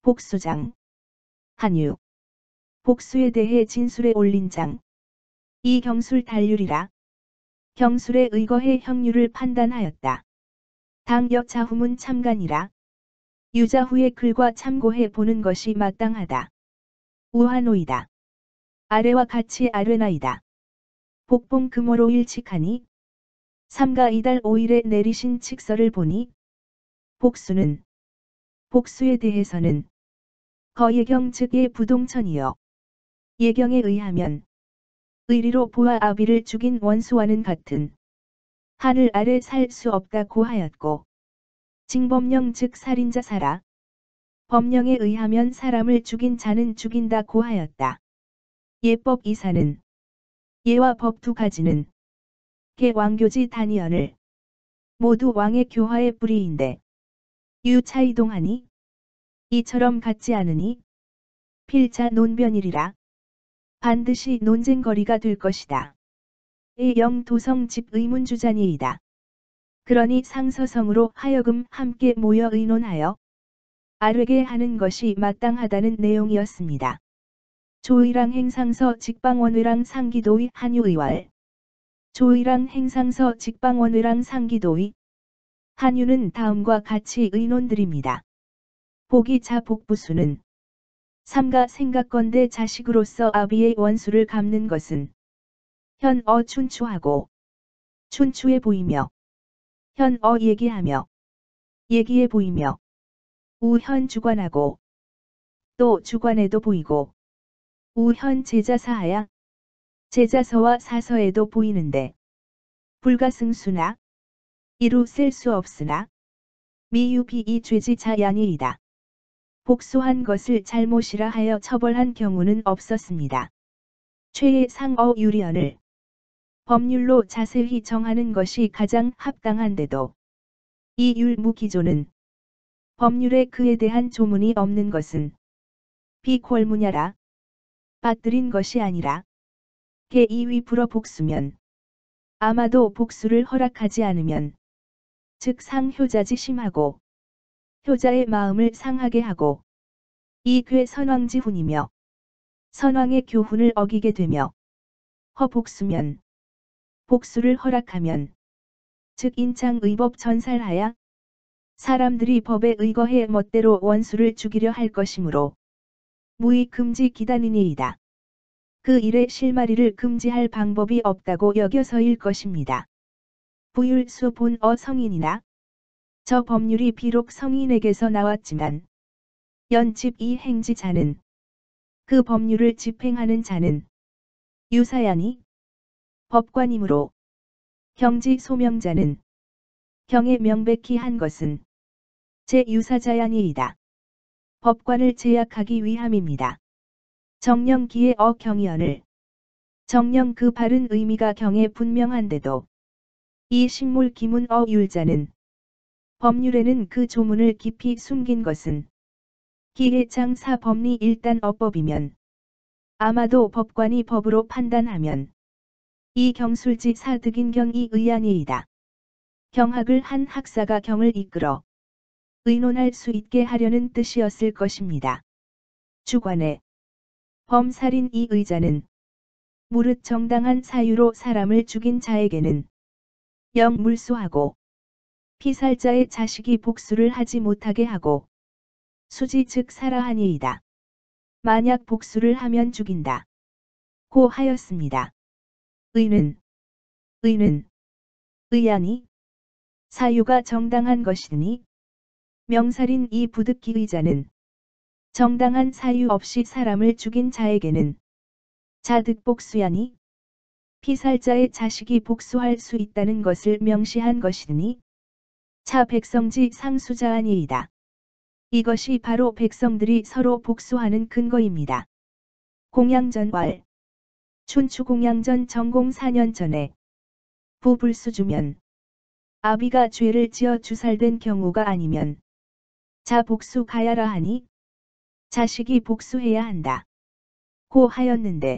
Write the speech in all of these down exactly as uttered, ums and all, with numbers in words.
복수장. 한유. 복수에 대해 진술에 올린 장. 이 경술 단률이라. 경술에 의거해 형률을 판단하였다. 당여 자후문 참간이라. 유자후의 글과 참고해 보는 것이 마땅하다. 우한오이다. 아래와 같이 아뢰나이다. 복봉 금오로 일칙하니. 삼가 이달 오일에 내리신 칙서를 보니. 복수는 복수에 대해서는 거예경 즉의 부동천이요. 예경에 의하면 의리로 부하 아비를 죽인 원수와는 같은 하늘 아래 살 수 없다고 하였고 징법령 즉 살인자 사라. 법령에 의하면 사람을 죽인 자는 죽인다고 하였다. 예법 이사는 예와 법 두 가지는 개 왕교지 단위언을 모두 왕의 교화의 뿌리인데 유차이동하니 이처럼 같지 않으니 필자 논변이리라. 반드시 논쟁거리가 될 것이다. 의 도성 집 의문주자니이다. 그러니 상서성으로 하여금 함께 모여 의논하여 아뢰게 하는 것이 마땅하다는 내용이었습니다. 조의랑 행상서 직방원회랑 상기도의 한유의왈. 조의랑 행상서 직방원회랑 상기도의 한유는 다음과 같이 의논드립니다. 복이자 복부수는 삼가 생각건대 자식으로서 아비의 원수를 갚는 것은 현어 춘추하고 춘추에 보이며 현어 얘기하며 얘기에 보이며 우현 주관하고 또 주관에도 보이고 우현 제자사하야 제자서와 사서에도 보이는데 불가승수나 이루 셀 수 없으나 미유비이 죄지자야니이다. 복수한 것을 잘못이라 하여 처벌한 경우는 없었습니다. 최의 상어 유리언을 법률로 자세히 정하는 것이 가장 합당한데도 이 율무기조는 법률에 그에 대한 조문이 없는 것은 비콜무냐라 빠뜨린 것이 아니라 개 이위 불어 복수면 아마도 복수를 허락하지 않으면 즉 상효자지 심하고 효자의 마음을 상하게 하고 이 괴 선왕지훈이며 선왕의 교훈을 어기게 되며 허복수면 복수를 허락하면 즉 인창의법 전살하야 사람들이 법에 의거해 멋대로 원수를 죽이려 할 것이므로 무의 금지 기단이니이다. 그 일의 실마리를 금지할 방법이 없다고 여겨서일 것입니다. 부율수 본어 성인이나 저 법률이 비록 성인에게서 나왔지만 연집 이 행지자는 그 법률을 집행하는 자는 유사야니 법관이므로 경지 소명자는 경에 명백히 한 것은 제유사자야니이다. 법관을 제약하기 위함입니다. 정령 기의 어 경이언을 정령 그 바른 의미가 경에 분명한데도 이 식물 기문 어 율자는 법률에는 그 조문을 깊이 숨긴 것은 기의 장사 법리 일단 어법이면 아마도 법관이 법으로 판단하면 이 경술지 사득인경이 의안이이다. 경학을 한 학사가 경을 이끌어 의논할 수 있게 하려는 뜻이었을 것입니다. 주관에 범살인 이 의자는 무릇 정당한 사유로 사람을 죽인 자에게는 영 물소하고 피살자의 자식이 복수를 하지 못하게 하고 수지 즉 살아하니이다. 만약 복수를 하면 죽인다. 고 하였습니다. 의는 의는 의안이 사유가 정당한 것이니 명살인 이 부득기 의자는 정당한 사유 없이 사람을 죽인 자에게는 자득복수야니 피살자의 자식이 복수할 수 있다는 것을 명시한 것이니 차 백성지 상수자아니이다. 이것이 바로 백성들이 서로 복수하는 근거입니다. 공양전왈 춘추공양전 정공 사 년 전에 부불수주면 아비가 죄를 지어 주살된 경우가 아니면 자 복수 가야라 하니 자식이 복수해야 한다. 고 하였는데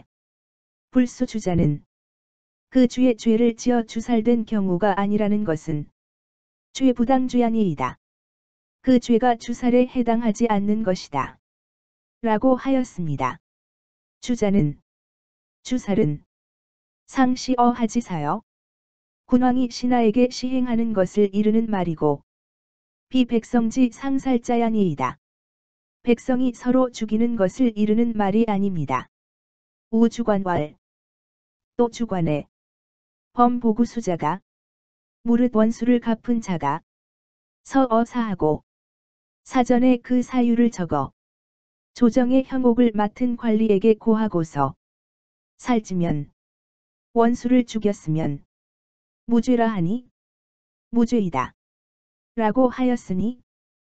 불수주자는 그 주의 죄를 지어 주살된 경우가 아니라는 것은 죄부당죄아니이다. 그 죄가 주살에 해당하지 않는 것이다. 라고 하였습니다. 주자는 주살은 상시어 하지사여 군왕이 신하에게 시행하는 것을 이르는 말이고 비백성지 상살자야니이다. 백성이 서로 죽이는 것을 이르는 말이 아닙니다. 우주관왈 또 주관에 범보구수자가 무릇 원수를 갚은 자가 서어사하고 사전에 그 사유를 적어 조정의 형옥을 맡은 관리에게 고하고서 살찌면 원수를 죽였으면 무죄라 하니 무죄이다. 라고 하였으니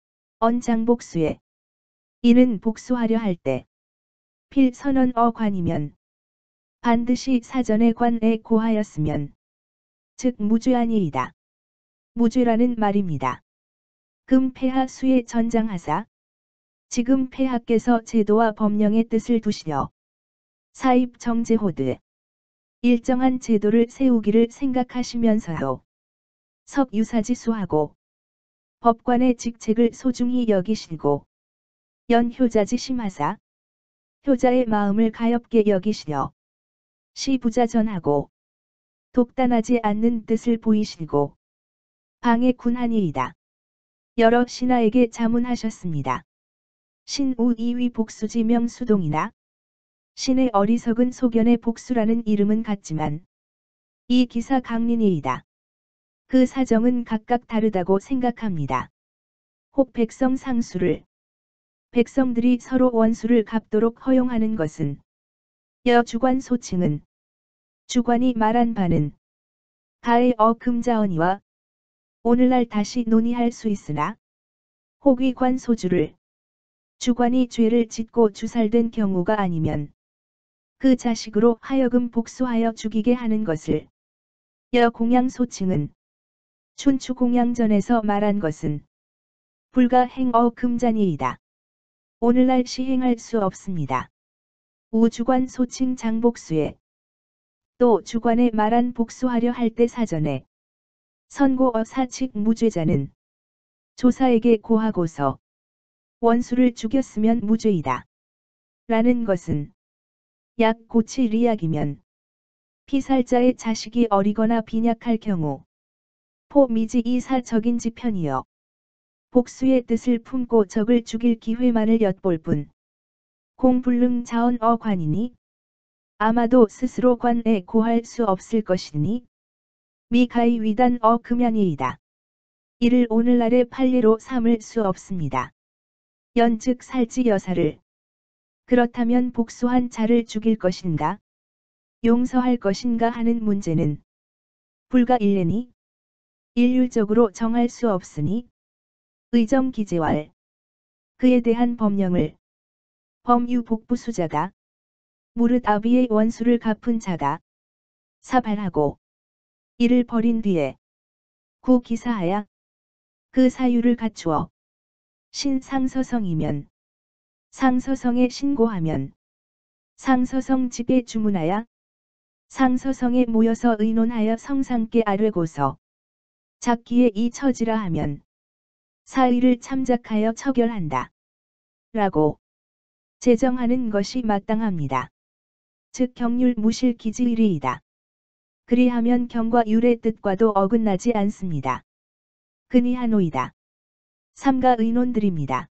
언장복수에 이는 복수하려 할 때 필선언어 관이면 반드시 사전에 관에 고하였으면 즉 무죄아니이다. 무죄라는 말입니다. 금 폐하 수에 전장하사 지금 폐하께서 제도와 법령의 뜻을 두시려 사입 정제호드 일정한 제도를 세우기를 생각하시면서도 석유사지수하고 법관의 직책을 소중히 여기시고 연효자지심하사 효자의 마음을 가엾게 여기시려 시부자전하고 독단하지 않는 뜻을 보이시고 방해 군하니이다. 여러 신하에게 자문하셨습니다. 신우 이위 복수지 명수동이나 신의 어리석은 소견의 복수라는 이름은 같지만 이 기사 강린이이다. 그 사정은 각각 다르다고 생각합니다. 혹 백성 상수를 백성들이 서로 원수를 갚도록 허용하는 것은 여주관 소칭은 주관이 말한 바는 가의 어금자언이와 오늘날 다시 논의할 수 있으나 혹위관 소주를 주관이 죄를 짓고 주살된 경우가 아니면 그 자식으로 하여금 복수하여 죽이게 하는 것을 여공양 소칭은 춘추공양전에서 말한 것은 불가 행어 금자니이다. 오늘날 시행할 수 없습니다. 우주관 소칭 장복수에 또 주관에 말한 복수하려 할 때 사전에 선고어 사칙 무죄자는 조사에게 고하고서 원수를 죽였으면 무죄이다. 라는 것은 약 고치 리약이면 피살자의 자식이 어리거나 빈약할 경우 포미지 이사적인지 편이여 복수의 뜻을 품고 적을 죽일 기회만을 엿볼 뿐 공불능 자언어 관이니 아마도 스스로 관에 고할 수 없을 것이니 미가이 위단 어 금양이이다. 이를 오늘날의 판례로 삼을 수 없습니다. 연즉 살지 여사를 그렇다면 복수한 자를 죽일 것인가 용서할 것인가 하는 문제는 불가 일례니 일률적으로 정할 수 없으니 의정기재왈 그에 대한 법령을 범유복부수자가 무릇 아비의 원수를 갚은 자가 사발하고 이를 벌인 뒤에 구기사하야 그 사유를 갖추어 신상서성이면 상서성에 신고하면 상서성 집에 주문하여 상서성에 모여서 의논하여 성상께 아뢰고서 작기에 이 처지라 하면 사의를 참작하여 처결한다. 라고 제정하는 것이 마땅합니다. 즉 경률 무실 기지의리이다. 그리하면 경과 율의 뜻과도 어긋나지 않습니다. 그니하노이다. 삼가 의논드립니다.